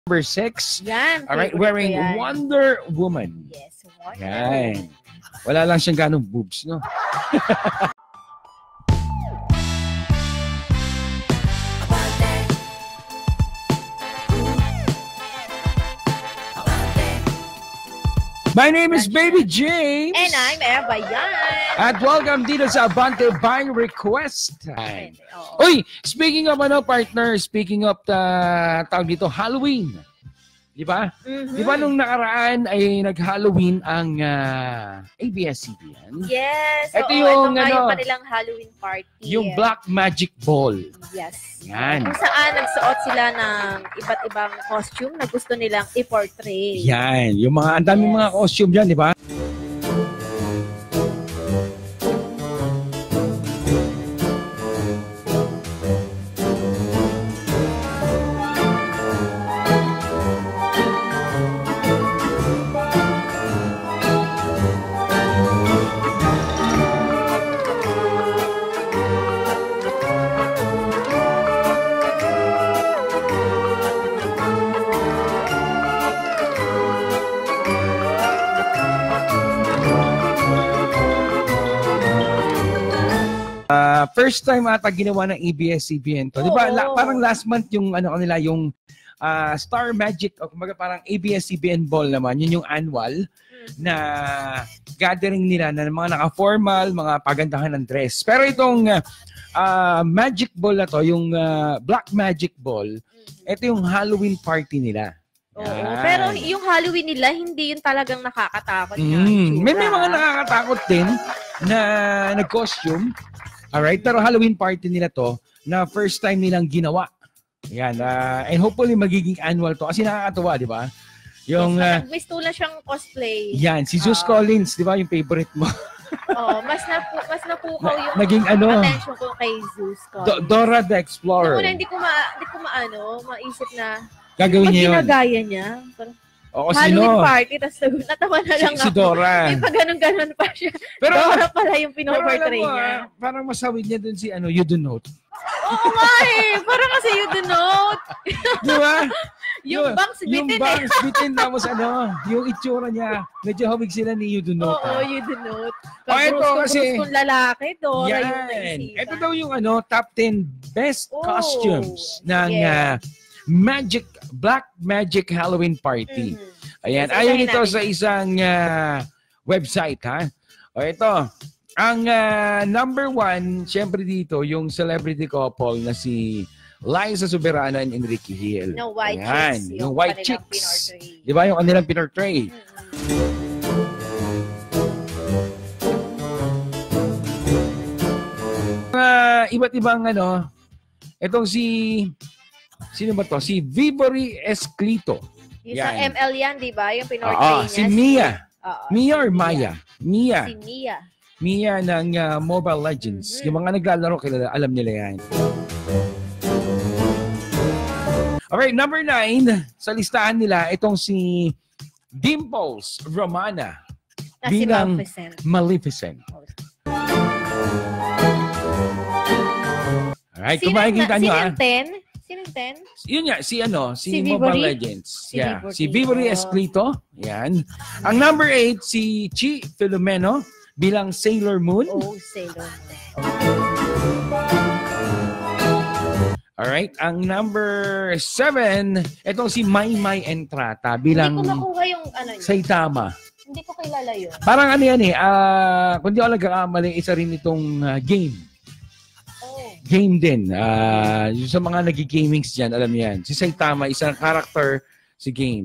Number 6. Yan. Alright, wearing Wonder Woman. Yes, Wonder Yan. Wala lang siyang ganong boobs, no? My name is Baby James. And I'm Eva Yan. At welcome dito sa Abante Buying Request Time. Uy, speaking of partner, speaking of tawag dito, Halloween. Di ba? Di ba nung nakaraan ay nag-Halloween ang ABS-CBN? Yes. Ito yung yung kanilang Halloween party. Yung Black Magic Ball. Yes. Yan. Kung saan nagsuot sila ng iba't ibang costume na gusto nilang i-portray. Yan. Yung mga, ang daming mga costume dyan, di ba? First time ata ginawa ng ABS-CBN to. Di ba? Parang last month yung kanila yung Star Magic o kumbaga parang ABS-CBN Ball naman. Yun yung annual na gathering nila na mga naka-formal, mga pagandahan ng dress. Pero itong Magic Ball na to, yung Black Magic Ball, ito yung Halloween party nila. Oo, pero yung Halloween nila, hindi yun talagang nakakatakot. May mga nakakatakot din na nag-costume. Alright, pero Halloween party nila to na first time nilang ginawa. Yan, and hopefully magiging annual to kasi nakakatuwa, di ba? Yung may stula siyang cosplay. Yan, si Zeus Collins, di ba, yung favorite mo? Oo, mas napukaw yung naging attention ko kay Zeus Collins. Dora the Explorer. Hindi ko maisip na gagawin niya yun. Ginagaya niya. Oo, Halloween party, tapos natawa na lang si Dora. May pag-ganon-ganon pa siya. Pero, Dora pala yung pinoportray niya. Parang masawid niya dun si You Do Note. Oo nga eh. Parang kasi You Do Note. Di ba? Yung bangs bitin Yung bangs bitin, tapos yung itsura niya, medyo hawig sila ni You Do Note. Oo, You Do Note. Ito kasi, kung lalaki, Dora yan. yung naisipan. Ito daw yung top 10 best costumes ng Black Magic Halloween Party. Ayan. Ayon ito sa isang website, ha? O ito. Ang number 1, syempre dito, yung celebrity couple na si Liza Soberano and Enrique Hill. No, White Chicks. Yung White Chicks. Di ba? Yung kanilang pinortray. Iba't ibang itong sino ba to? Si Vibory Esclito. Yung sa ML yan, di ba? Yung pinortray niya. Si Mia. Mia or Maya? Mia. Si Mia. Mia ng Mobile Legends. Yung mga naglalaro, alam nila yan. Alright, number 9, sa listahan nila, itong si Dimples Romana. Bilang Maleficent. Alright, kung makikita nyo Sinong 10? Yun nga, si Mobile Legends. Si Vibory Esclito. Yan. Ang number 8, si Chi Filomeno bilang Sailor Moon. Oh, Sailor Moon. Alright, ang number 7, itong si Maymay Entrata bilang hindi ko makuha yung Saitama. Hindi ko kilala yun. Parang kung di ako nagkakamali, isa rin itong game. Game din. Yung sa mga nag-gamings dyan, alam yan. Si Saitama, isang character si game.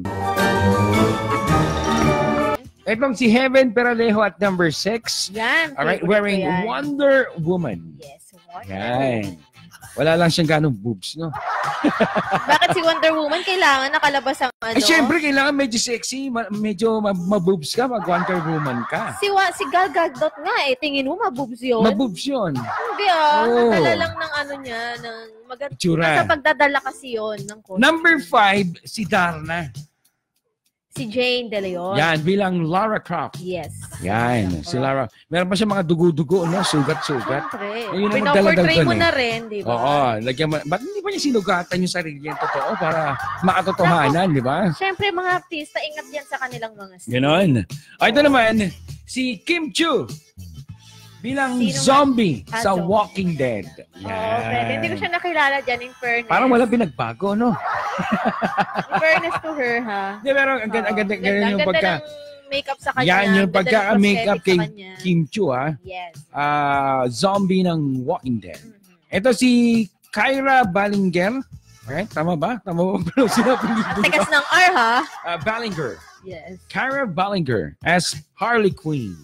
Itong si Heaven Peralejo at number 6. Yan. Alright, wearing Wonder Woman. Yes, Wonder Woman. Wala lang siyang ganong boobs, no? Bakit si Wonder Woman kailangan nakalabas ang Siyempre, kailangan medyo sexy, medyo maboobs ka, mag-Wonder Woman ka. Si Gal Gadot nga tingin mo maboobs yun? Maboobs yun. Hindi nadala lang ng niya, ng maganda. Sa pagdadala kasi yun. Number 5, si Darna. Si Jane De Leon. Yan, bilang Lara Croft. Yes. Yan, si Lara. Meron pa siya mga dugo-dugo, no? Sugat-sugat. Siyempre. Pinoportray mo na rin, di ba? Oo. Lagyan mo. Ba't hindi ba niya sinugatan yung sarili niya totoo para makatotohanan, di ba? Siyempre, mga artista, ingat yan sa kanilang mga scenes. Ganon. Ito naman, si Kim Chiu bilang zombie sa zombie. Walking Dead. Oo, pwede. Hindi ko siya nakilala dyan, in fairness. Parang walang pinagbago, no? In fairness to her, ha? Hindi, pero ang ganda yung pagka... Makeup sa kanya. Yan yung pagka-makeup kay Kim Chiu, ha? Yes. Zombie ng Walking Dead. Ito si Kyra Ballinger. Okay, tama ba? Tama ba? Tekas ng R, ha? Ballinger. Yes. Kyra Ballinger as Harley Quinn.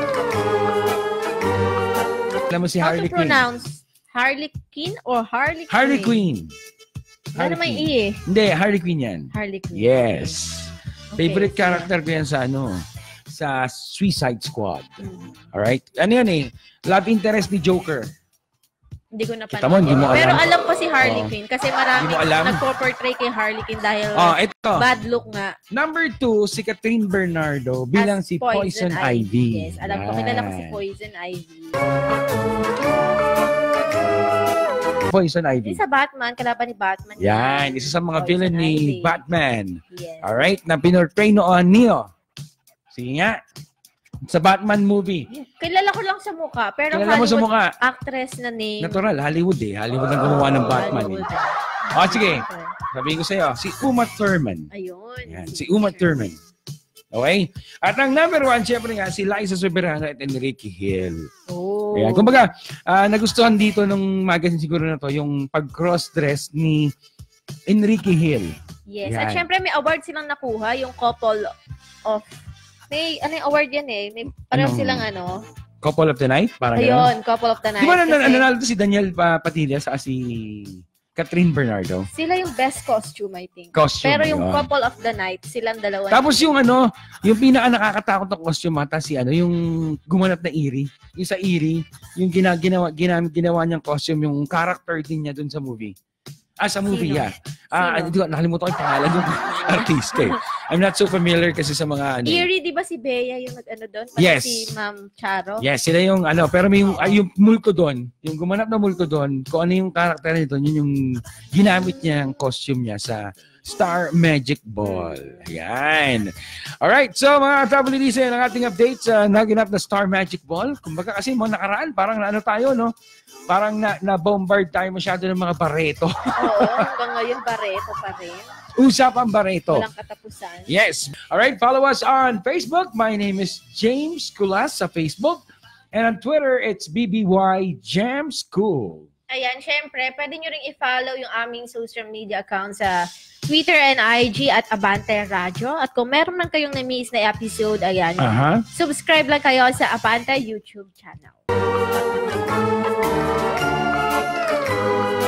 Alam mo si Harley Quinn? How to pronounce? Harley Quinn or Harley Quinn? Harley Quinn. Pero may E eh. Hindi, Harley Quinn yan. Harley Quinn. Yes. Okay. Favorite character ko yan sa Suicide Squad. Alright? Ano yan eh? Love interest ni Joker. Hindi ko napanood. Kita mo, hindi mo alam. Pero alam ko si Harley Quinn kasi marami nagpo-portray kay Harley Quinn dahil ito. bad look nga. Number 2, si Catherine Bernardo bilang si Poison Ivy. Yes, alam ko. Kilala ko si Poison Ivy. Poison Ivy. Isa sa Batman, kalaban ni Batman. Yan, isa sa mga villain ni Batman. Yes. Alright, na pinortray noon Neo. Sige nga. Sa Batman movie. Kilala ko lang sa mukha, pero kilala mo sa mukha. Actress na name. Natural, Hollywood eh. Hollywood ang gumawa ng Batman. Sige. Sabihin ko sa'yo, si Uma Thurman. Ayun. Yan, si Uma Thurman. Okay? At ang number 1, syempre nga, si Liza Soberano at Enrique Hill. Oh. Ayan. Kumbaga, nagustuhan dito nung magazine siguro na to, yung pag-cross-dress ni Enrique Hill. Yes. Ayan. At syempre may award silang nakuha, yung couple of... May, ano yung award yan eh? May pareho silang ano? Couple of the Night? Parang ayun, couple of the Night. Di ba nanalo si Daniel Padilla sa si Catherine Bernardo? Sila yung best costume, I think. Costume. Pero yung couple of the night, silang dalawa. Tapos yung yung pinaka nakakatakot na costume ata si yung gumanap na Eerie. Yung sa Eerie, yung ginawa niyang costume, yung character din niya dun sa movie. Sa movie, yeah. Nakalimutan ko yung pangalan ng artista eh. I'm not so familiar kasi sa mga Eerie, di ba si Bea yung nag-ano doon? Yes. Si Ma'am Charo? Yes, sila yung pero may yung multo doon, yung gumanap na multo doon, kung ano yung character nito, yun yung ginamit niya ang costume niya sa Star Magic Ball. Ayan. Alright, so mga WDC, ang ating update sa naganap na Star Magic Ball. Kumbaga kasi mga nakaraan, parang tayo, no? Parang na-bombard tayo masyado ng mga bareto. Oo, hanggang ngayon bareto pa rin. Usapan bareto. Walang katapusan. Yes. Alright, follow us on Facebook. My name is James Kulas sa Facebook. And on Twitter, it's BBY Jam School. Ayan, syempre, pwede nyo rin i-follow yung aming social media account sa Twitter and IG at Abante Radio. At kung meron lang kayong na-miss na episode, ayan, subscribe lang kayo sa Abante YouTube channel.